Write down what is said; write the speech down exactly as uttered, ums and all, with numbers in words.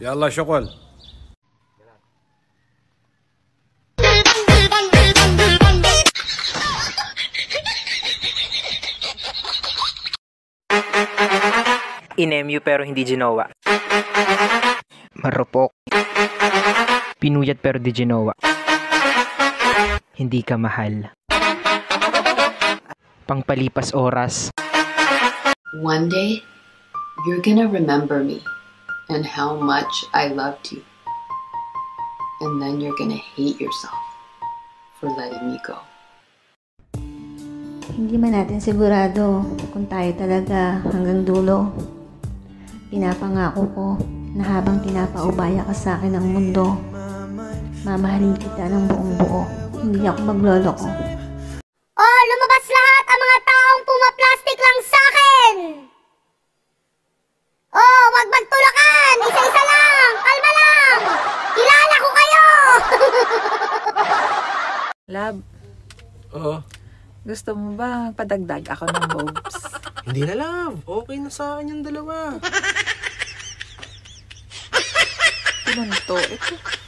يلا شغل. In-M U pero hindi ginawa. Marupok. Pinuyat pero di ginawa. Hindi ka mahal. Pangpalipas oras. One day, you're gonna remember me and how much I loved you. And then you're gonna hate yourself for letting me go. Hindi man natin sigurado kung tayo talaga hanggang dulo. Pinapangako ko na habang pinapaubaya ka sa akin ng mundo, mamahalin kita ng buong buo. Hindi ako magloloko. Oh, lumabas lahat ang mga taong pumaplastic lang sa akin! Oh, wag magtulakan! Isa-isa lang! Kalma lang! Kilala ko kayo! Love, Oo. gusto mo ba padagdag ako ng boobs? Hindi na, love. Okay na sa akin yung dalawa. Ano to? Ito.